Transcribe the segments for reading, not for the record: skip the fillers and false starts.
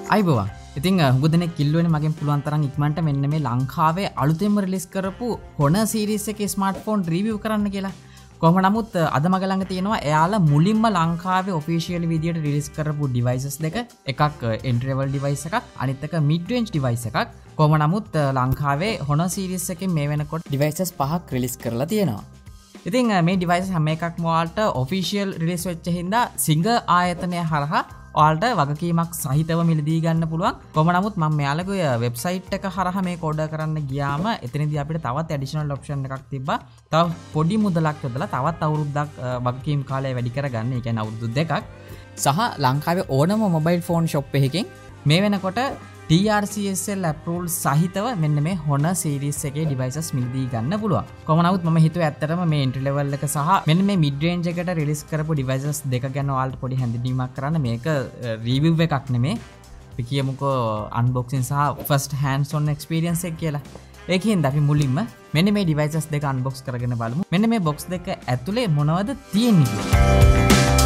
අයිබෝවන් ඉතින් හුඟ දෙනෙක් කිල්ලුවනේ මගෙන් පුළුවන් තරම් ඉක්මනට මෙන්න මේ ලංකාවේ අලුතෙන්ම රිලීස් කරපු Honor series එකේ ස්මාර්ට්ෆෝන් රිවිව් කරන්න කියලා. කොහොම නමුත් අද මගේ ළඟ තියෙනවා එයාලා මුලින්ම ලංකාවේ ඔෆිෂියල් විදියට රිලීස් කරපු ඩිවයිසස් දෙක. එකක් entry level device එකක්, අනිත් එක mid range device එකක්. කොහොම නමුත් ලංකාවේ Honor series එකේ මේ වෙනකොට devices 5ක් රිලීස් කරලා තියෙනවා. ඉතින් මේ devices හැම එකක්ම ඔයාලට ඔෆිෂියල් රිලීස් වෙච්ච හින්දා සිංග ආයතනය හරහා ඔයාලට වගකීමක් සහිතව මිලදී ගන්න පුළුවන්. කොහොම නමුත් මම මෙයාලගේ වෙබ්සයිට් එක හරහා මේක ඕඩර් කරන්න ගියාම එතනදී අපිට තවත් ඇඩිෂනල් ඔප්ෂන් එකක් තිබ්බා. තව පොඩි මුදලක් යොදලා තවත් අවුරුද්දක් වගකීම් කාලය වැඩි කරගන්න. ඒ කියන්නේ අවුරුදු 2ක්. සහ ලංකාවේ ඕනම මොබයිල් ෆෝන් ෂොප් එකකින් මේ වෙනකොට TRCSL approval සහිතව මෙන්න මේ Honor series එකේ devices මිලදී ගන්න පුළුවන්. කොහොම නමුත් මම හිතුවේ ඇත්තටම මේ entry level එක සහ මෙන්න මේ mid range එකට රිලීස් කරපු devices දෙක ගැන ඔයාලට පොඩි හැඳින්වීමක් කරන්න. මේක review එකක් නෙමේ. අපි කියමුකෝ unboxing සහ first hands on experience එක කියලා. ඒකින්ද අපි මුලින්ම මෙන්න මේ devices දෙක unbox කරගෙන බලමු. මෙන්න මේ box දෙක ඇතුලේ මොනවද තියෙන්නේ කියලා.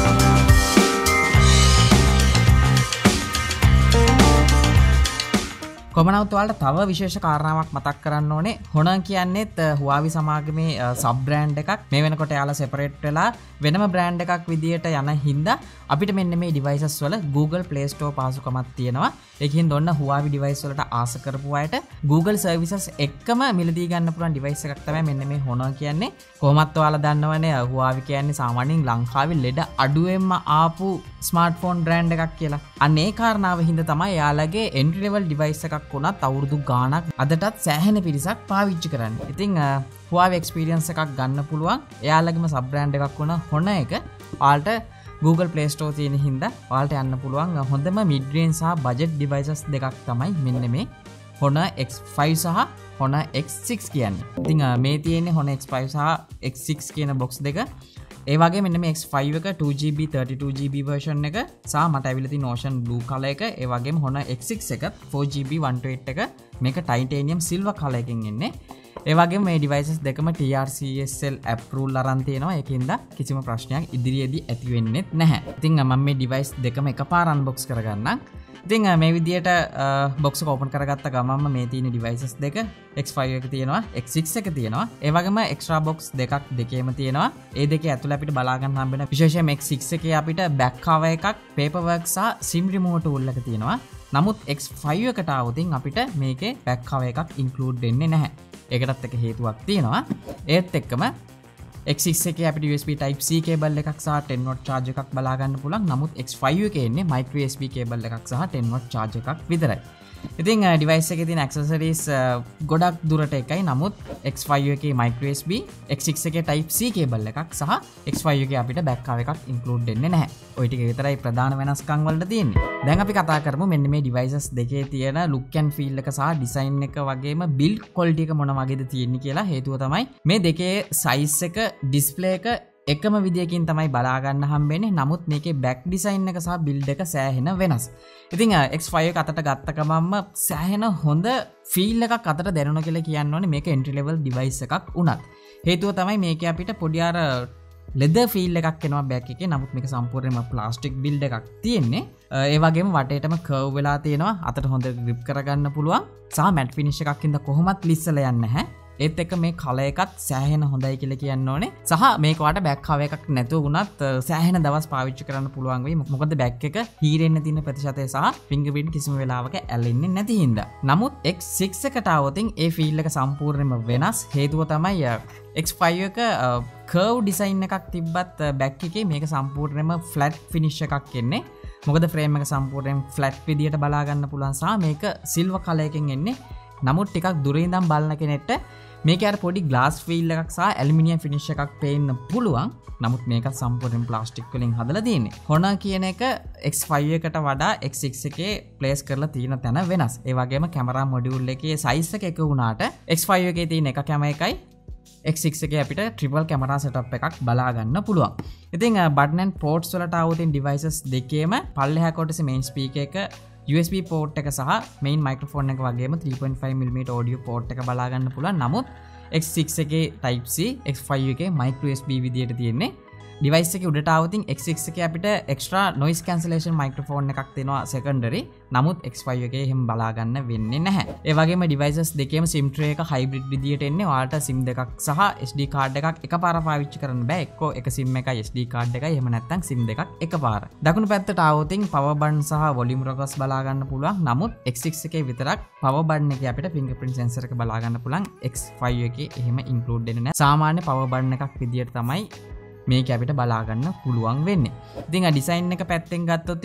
කොමනවත් ඔයාලට තව විශේෂ කාරණාවක් මතක් කරන්න ඕනේ. Honor කියන්නේත් Huawei සමාගමේ සබ් බ්‍රෑන්ඩ් එකක්. මේ වෙනකොට එයාලා සෙපරේට් වෙලා වෙනම බ්‍රෑන්ඩ් එකක් විදියට යන හින්දා අපිට මෙන්න මේ devices වල Google Play Store පහසුකමක් තියෙනවා. ඒකින් ඔන්න Huawei device වලට ආස කරපු අයට Google services එක්කම මිලදී ගන්න පුළුවන් device එකක් තමයි මෙන්න මේ Honor කියන්නේ. කොහොමත් ඔයාලා දන්නවනේ Huawei කියන්නේ සාමාන්‍යයෙන් ලංකාවේ ලෙඩ අඩුවෙන්ම ආපු ස්මාර්ට්ෆෝන් බ්‍රෑන්ඩ් එකක් කියලා. අන්න ඒ කාරණාව හින්දා තමයි එයාලගේ entry level device එකක් වුණත් අවුරුදු ගාණක් අදටත් සෑහෙන පිරිසක් පාවිච්චි කරන්නේ. ඉතින් Huawei experience එකක් ගන්න පුළුවන්. එයාලගේම sub brand එකක් වුණ Honor එක ඔයාලට Google Play Store තියෙන හින්දා ඔයාලට යන්න පුළුවන්. හොඳම mid range සහ budget devices දෙකක් තමයි මෙන්න මේ Honor X5 සහ Honor X6 කියන්නේ. ඉතින් මේ තියෙන්නේ Honor X5 සහ X6 කියන box දෙක. ඒ වගේ මෙන්න මේ X5 එක 2GB 32GB version එක සහ මට ඇවිල්ලා තියෙන ocean blue color එක. ඒ වගේම Honor X6 එක 4GB 128 එක මේක titanium silver color එකකින් එන්නේ. ඒ වගේම මේ devices දෙකම TRCSL approval අරන් තියෙනවා. ඒකින්ද කිසිම ප්‍රශ්නයක් ඉදිරියේදී ඇති වෙන්නේ නැහැ. ඉතින් මම මේ device දෙකම එකපාර unbox කරගන්නම්. ඉතින් මේ විදියට box එක open කරගත්ත ගමන්ම මේ තියෙන devices දෙක X5 එක තියෙනවා, X6 එක තියෙනවා. ඒ වගේම extra box දෙකක් දෙකේම තියෙනවා. ඒ දෙකේ ඇතුළේ අපිට බලා ගන්න හම්බ වෙන විශේෂයෙන්ම X6 එකේ අපිට back cover එකක්, paperwork සහ SIM remover tool එක තියෙනවා. නමුත් X5 එකට આવුතින් අපිට මේකේ back cover එකක් include වෙන්නේ නැහැ. ඒකටත් එක හේතුවක් තියෙනවා. ඒත් එක්කම X6 එකේ අපිට USB type C cable එකක් සහ 10 watt charge එකක් බලා ගන්න පුළුවන්. නමුත් X5 එකේ එන්නේ micro USB cable එකක් සහ 10 watt charge එකක් විතරයි. ඉතින් device එකේ තියෙන accessories ගොඩක් දුරට එකයි. නමුත් X5 එකේ micro USB, X6 එකේ type C cable එකක් සහ X5 එකේ අපිට back cover එකක් include වෙන්නේ නැහැ. ওই ටික විතරයි ප්‍රධාන වෙනස්කම් වලට තියෙන්නේ. දැන් අපි කතා කරමු මෙන්න මේ devices දෙකේ තියෙන look and feel එක සහ design එක වගේම build quality එක මොන වගේද තියෙන්නේ කියලා. හේතුව තමයි මේ දෙකේ size එක, display එක එකම විදියකින් තමයි බලා ගන්න හම්බෙන්නේ. නමුත් මේකේ back design එක සහ build එක සෑහෙන වෙනස්. ඉතින් X5 එක අතට ගත්ත ගමන්ම සෑහෙන හොඳ feel එකක් අතට දැනුණා කියලා කියන්න ඕනේ. මේක entry level device එකක් වුණත්. හේතුව තමයි මේකේ අපිට පොඩි අර leather feel එකක් එනවා back එකේ. නමුත් මේක සම්පූර්ණයෙන්ම plastic build එකක් තියෙන්නේ. ඒ වගේම වටේටම curve වෙලා තියෙනවා. අතට හොඳ grip කරගන්න පුළුවන්. සහ matte finish එකක් ඉඳ කොහොමත් ලිස්සලා යන්නේ නැහැ. ඒත් එක්ක මේ කලර් එකත් සෑහෙන හොඳයි කියලා කියන්න ඕනේ. සහ මේක වට බෑක් කවර් එකක් නැතුව වුණත් සෑහෙන දවස් පාවිච්චි කරන්න පුළුවන් වෙයි. මොකද බෑක් එක හීරෙන්න තියෙන ප්‍රතිශතය සහ ෆින්ගර්ප්‍රින්ට් කිසිම වෙලාවක ඇලෙන්නේ නැති හින්දා. නමුත් X6 එකට આવොතින් ඒ ෆීල් එක සම්පූර්ණයෙන්ම වෙනස්. හේතුව තමයි X5 එක curve design එකක් තිබ්බත් බෑක් එකේ මේක සම්පූර්ණයෙන්ම flat finish එකක් එන්නේ. මොකද ෆ්‍රේම් එක සම්පූර්ණයෙන් flat විදියට බලා ගන්න පුළුවන් සහ මේක silver color එකෙන් එන්නේ. නමුත් ටිකක් දුරින් ඉඳන් බලන කෙනෙක්ට මේක අර පොඩි glass feel එකක් සහ aluminium finish එකක් පේන්න පුළුවන්. නමුත් මේක සම්පූර්ණයෙන් plastic වලින් හදලා තියෙන්නේ. Honor කියන එක X5 එකට වඩා X6 එකේ place කරලා තියෙන තැන වෙනස්. ඒ වගේම camera module එකේ size එක එක වුණාට X5 එකේ තියෙන එක camera එකයි X6 එකේ අපිට triple camera setup එකක් බලා ගන්න පුළුවන්. ඉතින් button and ports වලට આવුතින් devices දෙකේම පල්ලෙහා කොටසේ main speaker එක, USB port එක සහ main microphone එක වගේම 3.5mm audio port එක බලා ගන්න පුළුවන්. නමුත් X6 එකේ type C, X5 එකේ micro USB විදියට තියෙන්නේ. device එකේ උඩට ආවොත් X6 එකේ අපිට extra noise cancellation microphone එකක් තියෙනවා secondary. නමුත් X5 එකේ එහෙම බලා ගන්න වෙන්නේ නැහැ. ඒ වගේම devices දෙකේම SIM tray එක hybrid විදියට එන්නේ. ඔයාලට SIM දෙකක් සහ SD card එකක් එකපාර පාවිච්චි කරන්න බෑ. එක්කෝ එක SIM එකයි SD card එකයි එහෙම නැත්නම් SIM දෙකක් එකපාර. දකුණු පැත්තට ආවොත් power button සහ volume rockers බලා ගන්න පුළුවන්. නමුත් X6 එකේ විතරක් power button එකේ අපිට fingerprint sensor එක බලා ගන්න පුළුවන්. X5 එකේ එහෙම include වෙන්නේ නැහැ. සාමාන්‍ය power button එකක් විදියට තමයි මේක අපිට බලා ගන්න පුළුවන් වෙන්නේ. ඉතින් ආ ඩිසයින් එක පැත්තෙන් ගත්තොත්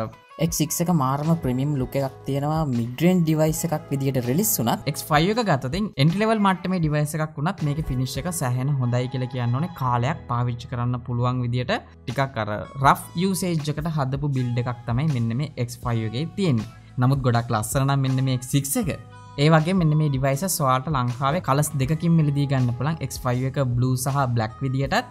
X6 එක මාරම ප්‍රීමියම් ලුක් එකක් තියෙනවා. mid-range device එකක් විදියට රිලීස් වුණත් X5 එක ගත්තොත් entry level මට්ටමේ device එකක් වුණත් මේකේ finish එක සෑහෙන හොඳයි කියලා කියන්න ඕනේ. කාලයක් පාවිච්චි කරන්න පුළුවන් විදියට ටිකක් අර rough usage එකට හදපු build එකක් තමයි මෙන්න මේ X5 එකේ තියෙන්නේ. නමුත් ගොඩක් ලස්සන නම් මෙන්න මේ X6 එක. ඒ වගේ මෙන්න මේ devices ඔයාලට ලංකාවේ කලර්ස් දෙකකින් මිලදී ගන්න පුළුවන්. X5 එක blue සහ black විදියටත්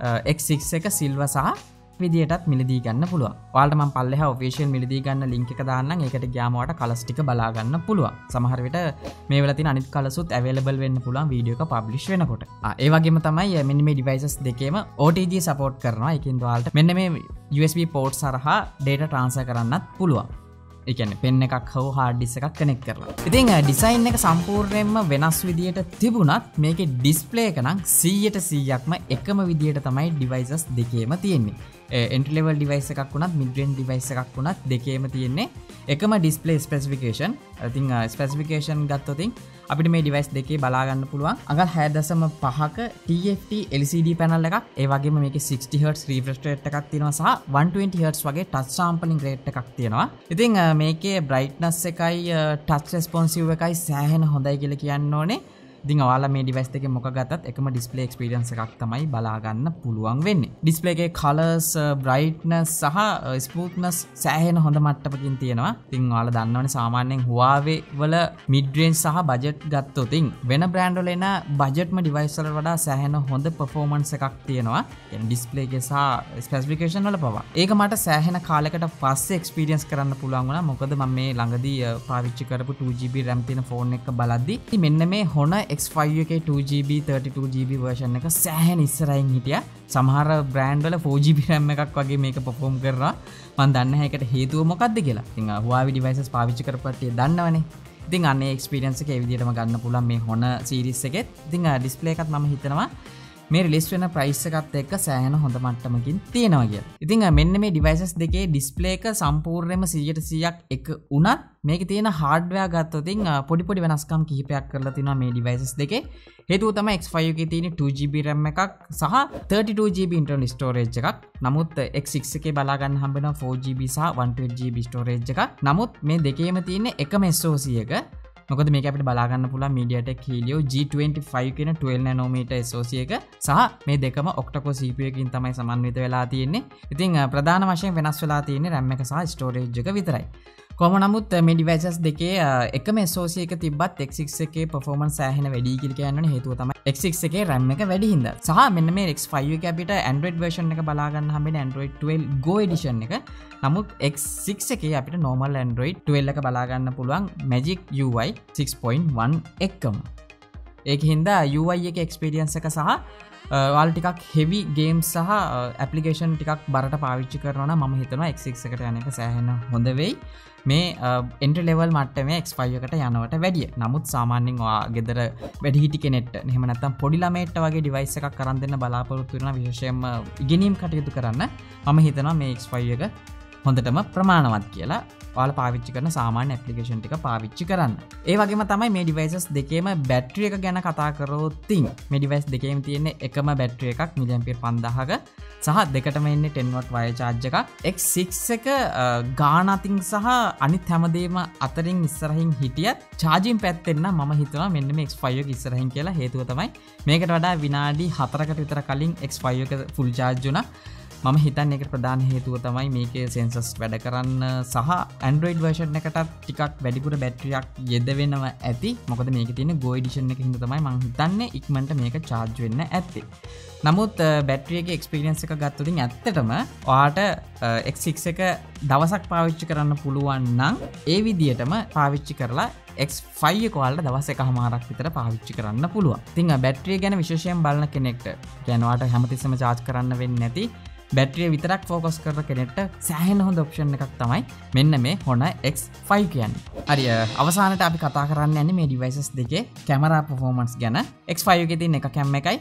X6 එක silver සහ විදියටත් මිලදී ගන්න පුළුවන්. ඔයාලට මම පල්ලෙහා official මිලදී ගන්න link එක දාන්නම්. ඒකට ගියාම ඔයාලට කලර්ස් ටික බලා ගන්න පුළුවන්. සමහර විට මේ වෙලාව තියෙන අනිත් කලර්ස් උත් available වෙන්න පුළුවන් වීඩියෝ එක publish වෙනකොට. ඒ වගේම තමයි මෙන්න මේ devices දෙකේම OTG support කරනවා. ඒකින්ද ඔයාලට මෙන්න මේ USB ports හරහා data transfer කරන්නත් පුළුවන්. ඒ කියන්නේ pen එකක් හෝ hard disk එකක් connect කරලා. ඉතින් design එක සම්පූර්ණයෙන්ම වෙනස් විදියට තිබුණත් මේකේ display එක නම් 100%ක්ම එකම විදියට තමයි devices දෙකේම තියෙන්නේ. entry level device එකක් වුණත් mid range device එකක් වුණත් දෙකේම තියෙන්නේ එකම display specification. ඉතින් specification ගත්තොත් අපිට මේ device දෙකේ බලා ගන්න පුළුවන් අඟල් 6.5ක TFT LCD panel එකක්. ඒ වගේම මේකේ 60 Hz refresh rate එකක් තියෙනවා සහ 120 Hz වගේ touch sampling rate එකක් තියෙනවා. ඉතින් මේකේ brightness එකයි touch responsive එකයි සෑහෙන හොඳයි කියලා කියන්න ඕනේ. ඉතින් ඔයාලා මේ device එකේ මොකක් ගත්තත් එකම display experience එකක් තමයි බලා ගන්න පුළුවන් වෙන්නේ. display එකේ colors, brightness සහ smoothness සෑහෙන හොඳ මට්ටමකින් තියෙනවා. ඉතින් ඔයාලා දන්නවනේ සාමාන්‍යයෙන් Huawei වල mid range සහ budget ගත්තොත් වෙන brand වල එන budgetම device වලට වඩා සෑහෙන හොඳ performance එකක් තියෙනවා. يعني display එකේ සහ specification වල පවා. ඒක මට සෑහෙන කාලයකට පස්සේ experience කරන්න පුළුවන් වුණා. මොකද මම මේ ළඟදී පාවිච්චි කරපු 2GB RAM තියෙන phone එක බලද්දි මෙන්න මේ Honor X5 එකේ 2GB 32GB version එක සෑහෙන ඉස්සරහින් හිටියා. සමහර brand වල 4GB RAM එකක් වගේ මේක perform කරනවා. මම දන්නේ නැහැ ඒකට හේතුව මොකක්ද කියලා. ඉතින් Huawei devices පාවිච්චි කරපුවාට දන්නවනේ. ඉතින් අනේ experience එක ඒ විදිහටම ගන්න පුළුවන් මේ Honor series එකෙත්. ඉතින් display එකත් මම හිතනවා මේ රිලීස් වෙන ප්‍රයිස් එකත් එක්ක සෑහෙන හොඳ මට්ටමකින් තියෙනවා කියලා. ඉතින් මෙන්න මේ devices දෙකේ display එක සම්පූර්ණයෙන්ම 100%ක් එක උනත් මේකේ තියෙන hardware ගත්තොත් පොඩි වෙනස්කම් කිහිපයක් කරලා තිනවා මේ devices දෙකේ. හේතුව තමයි X5 එකේ තියෙන 2GB RAM එකක් සහ 32GB internal storage එකක්. නමුත් X6 එකේ බලා ගන්න හම්බ වෙනවා 4GB සහ 128GB storage එකක්. නමුත් මේ දෙකේම තියෙන එකම SoC එක. මොකද මේක අපිට බලා ගන්න පුළුවන් MediaTek Helio G25 කියන 12 nanometer SoC එක සහ මේ දෙකම octa-core CPU එකකින් තමයි සමන්විත වෙලා තියෙන්නේ. ඉතින් ප්‍රධාන වශයෙන් වෙනස් වෙලා තියෙන්නේ RAM එක සහ storage එක විතරයි. කොහොම නමුත් මේ devices දෙකේ එකම SoC එක තිබ්බත් X6 එකේ performance සෑහෙන වැඩි කියලා කියන්නනේ. හේතුව තමයි X6 එකේ RAM එක වැඩි හින්දා. සහ මෙන්න මේ X5 එකේ අපිට Android version එක බලා ගන්න හම්බෙන්නේ Android 12 Go edition එක. නමුත් X6 එකේ අපිට normal Android 12 එක බලා ගන්න පුළුවන් Magic UI 6.1 එකම. ඒක හින්දා UI එකේ experience එක සහ ඔයාලා ටිකක් heavy games සහ application ටිකක් බරට පාවිච්චි කරනවා නම් මම හිතනවා X6 එකට යන එක සෑහෙන හොඳ වෙයි. මේ entry level මට්ටමේ X5 එකට යනවට වැඩිය. නමුත් සාමාන්‍යයෙන් ඔයා ගෙදර වැඩිහිටි කෙනෙක්ට එහෙම නැත්නම් පොඩි ළමයෙක්ට වගේ device එකක් අරන් දෙන්න බලාපොරොත්තු වෙනවා විශේෂයෙන්ම ඉගෙනීම් කටයුතු කරන්න. මම හිතනවා මේ X5 එක හොඳටම ප්‍රමාණවත් කියලා. ඔයාලා පාවිච්චි කරන සාමාන්‍ය ඇප්ලිකේෂන් ටික පාවිච්චි කරන්න. ඒ වගේම තමයි මේ devices දෙකේම බැටරි එක ගැන කතා කරොත් මේ device දෙකේම තියෙන එකම බැටරි එකක් mAh 5000ක සහ දෙකටම ඉන්නේ 10W wire charge එකක්. X6 එක ගාන අතින් සහ අනිත් හැමදේම අතරින් ඉස්සරහින් හිටියත් charging පැත්තෙන් නම් මම හිතනවා මෙන්න මේ X5 එක ඉස්සරහින් කියලා. හේතුව තමයි මේකට වඩා විනාඩි 4කට විතර කලින් X5 එක full charge වුණා. මම හිතන්නේ ඒකට ප්‍රධාන හේතුව තමයි මේකේ sensors වැඩ කරන්න සහ Android version එකටත් ටිකක් වැඩිපුර බැටරියක් යෙදවෙනවා ඇති. මොකද මේකේ තියෙන Go edition එකකින් තමයි මම හිතන්නේ ඉක්මනට මේක charge වෙන්න ඇත්තේ. නමුත් බැටරිය එක එක්ස්පීරියන්ස් එක ගත්තොතින් ඇත්තටම ඔයාට X6 එක දවසක් පාවිච්චි කරන්න පුළුවන් නම් ඒ විදිහටම පාවිච්චි කරලා X5 එක ඔයාලට දවස් එකමාරක් විතර පාවිච්චි කරන්න පුළුවන්. ඉතින් බැටරිය ගැන විශේෂයෙන් බලන කෙනෙක්ට කියන්නේ ඔයාට හැමතිස්සෙම charge කරන්න වෙන්නේ නැති බැටරිය විතරක් ෆෝකස් කරන කෙනෙක්ට සෑහෙන හොඳ ඔප්ෂන් එකක් තමයි මෙන්න මේ Honor X5 කියන්නේ. හරි අවසානට අපි කතා කරන්න යන්නේ මේ devices දෙකේ කැමරා performance ගැන. X5 එකේ තියෙන එක කැම් එකයි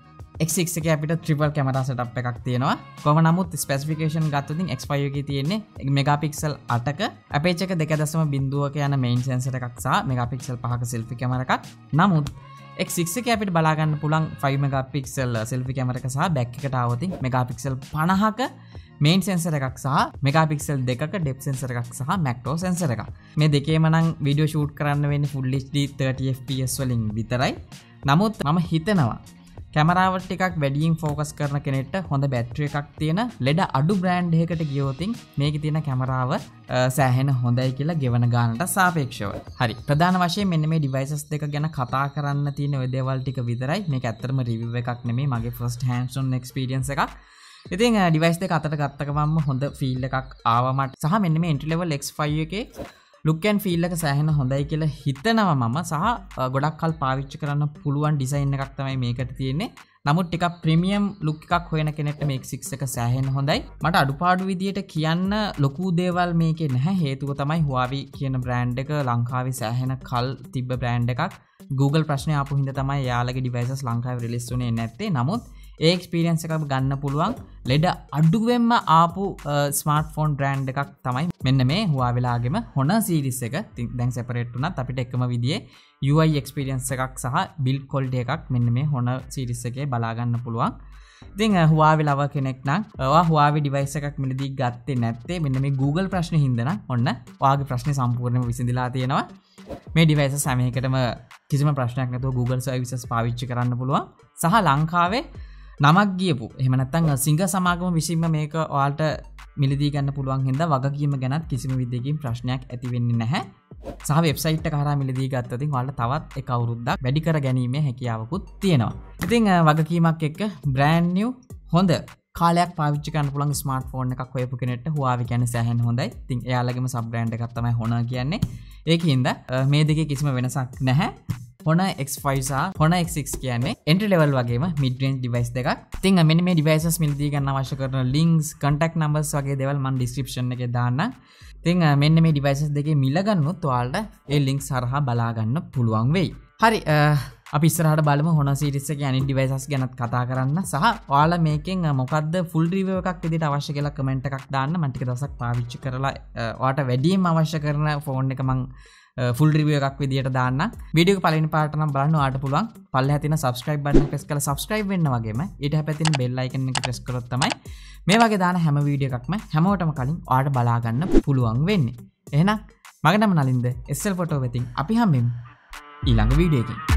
X6 එකේ අපිට triple camera setup එකක් තියෙනවා. කොහොම නමුත් specification ගත්තොත් X5 එකේ තියෙන්නේ megapixel 8ක aperture එක 2.0ක යන main sensor එකක් සහ megapixel 5ක selfie camera එකක්. නමුත් X6 එකේ අපිට බලා ගන්න පුළුවන් 5 megapixel selfie camera එක සහ back එකට આવොත් megapixel 50ක main sensor එකක් සහ megapixel 2ක depth sensor එකක් සහ macro sensor එකක්. මේ දෙකේම නම් video shoot කරන්න වෙන්නේ full HD 30 fps වලින් විතරයි. නමුත් මම හිතනවා කැමරාවට ටිකක් වැඩියෙන් ෆෝකස් කරන කෙනෙක්ට හොඳ බැටරි එකක් තියෙන ලෙඩ අඩු බ්‍රෑන්ඩ් එකකට ගියොතින් මේකේ තියෙන කැමරාව සෑහෙන හොඳයි කියලා ගෙවන ගානට සාපේක්ෂව. හරි. ප්‍රධාන වශයෙන් මෙන්න මේ devices දෙක ගැන කතා කරන්න තියෙන ඔය දේවල් ටික විතරයි. මේක ඇත්තටම review එකක් නෙමෙයි මගේ first hands on experience එකක්. ඉතින් device දෙක අතට ගත්ත ගමන්ම හොඳ feel එකක් ආවා මට. සහ මෙන්න මේ entry level X5 එකේ look and feel එක සෑහෙන හොඳයි කියලා හිතනවා මම සහ ගොඩක් කල් පාවිච්චි කරන්න පුළුවන් ඩිසයින් එකක් තමයි මේකට තියෙන්නේ. නමුත් ටිකක් ප්‍රීමියම් ලුක් එකක් හොයන කෙනෙක්ට මේ X6 එක සෑහෙන හොඳයි. මට අඩුපාඩු විදියට කියන්න ලොකු දේවල් මේකේ නැහැ. හේතුව තමයි Huawei කියන බ්‍රෑන්ඩ් එක ලංකාවේ සෑහෙන කල් තිබ්බ බ්‍රෑන්ඩ් එකක්. Google ප්‍රශ්නේ ආපු හින්දා තමයි යාළගේ devices ලංකාවේ රිලීස් වුණේ නැත්තේ. නමුත් ඒ එක්ස්පීරියන්ස් එකක් ගන්න පුළුවන් ලෙඩ අඩුවෙන්ම ආපු ස්මාර්ට්ෆෝන් බ්‍රෑන්ඩ් එකක් තමයි මෙන්න මේ Huawei ලාගේම Honor series එක. දැන් සෙපරේට් වුණත් අපිට එකම විදිහේ UI experience එකක් සහ build quality එකක් මෙන්න මේ Honor series එකේ බලා ගන්න පුළුවන්. ඉතින් Huawei ලව කෙනෙක් නම් ඔයා Huawei device එකක් මිලදී ගත්තේ නැත්තේ මෙන්න මේ Google ප්‍රශ්නේ හින්දා නම් ඔන්න ඔයාගේ ප්‍රශ්නේ සම්පූර්ණයෙන්ම විසඳලා තියෙනවා. මේ devices හැම එකටම කිසිම ප්‍රශ්නයක් නැතුව Google services පාවිච්චි කරන්න පුළුවන්. සහ ලංකාවේ නමක් ගියපු එහෙම නැත්නම් සිංහ සමාගම විසින්ම මේක ඔයාලට මිලදී ගන්න පුළුවන් හින්දා වගකීම ගැනත් කිසිම විදිහකින් ප්‍රශ්නයක් ඇති වෙන්නේ නැහැ. සහ වෙබ්සයිට් එක හරහා මිලදී ගත්තොත් ඔයාලට තවත් එක අවුරුද්දක් වැඩි කර ගැනීමේ හැකියාවකුත් තියෙනවා. ඉතින් වගකීමක් එක්ක brand new හොඳ කාලයක් පාවිච්චි කරන්න පුළුවන් ස්මාර්ට්ෆෝන් එකක් හොයපු කෙනෙක්ට Huawei කියන්නේ සෑහෙන හොඳයි. ඉතින් එයාලගේම සබ් බ්‍රෑන්ඩ් එකක් තමයි Honor කියන්නේ. ඒකින්ද මේ දෙකේ කිසිම වෙනසක් නැහැ. Honor X5 සහ Honor X6 කියන්නේ entry level වගේම mid range device දෙකක්. ඉතින් මෙන්න මේ devices මිලදී ගන්න අවශ්‍ය කරන links, contact numbers වගේ දේවල් මම description එකේ දාන්නම්. ඉතින් මෙන්න මේ devices දෙකේ මිල ගන්නොත් ඔයාලට ඒ links හරහා බලා ගන්න පුළුවන් වෙයි. හරි අපි ඉස්සරහට බලමු Honor series එකේ අනිත් devices ගැනත් කතා කරන්න සහ ඔයාලා මේකෙන් මොකද්ද full review එකක් විදිහට අවශ්‍ය කියලා comment එකක් දාන්න. මම ටික දවසක් පාවිච්චි කරලා ඔයාලට වැඩියෙන් අවශ්‍ය කරන phone එක මම full review එකක් විදියට දාන්න. වීඩියෝ එක පළවෙනි පාර්ට නම් බලන්න ඔයාලට පුළුවන් පල්ලෙහා තියෙන subscribe button එක press කරලා subscribe වෙන්න වගේම ඊට හැපැත්තේ තියෙන bell icon එක press කරොත් තමයි මේ වගේ දාන හැම වීඩියෝ එකක්ම හැමෝටම කලින් ඔයාලට බලා ගන්න පුළුවන් වෙන්නේ. එහෙනම් මගේ නම නලින්ද SL photo වෙතින් අපි හම්බෙමු ඊළඟ වීඩියෝ එකකින්.